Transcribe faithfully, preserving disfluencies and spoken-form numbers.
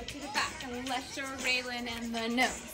to the back. And let's show Raylan and the nose.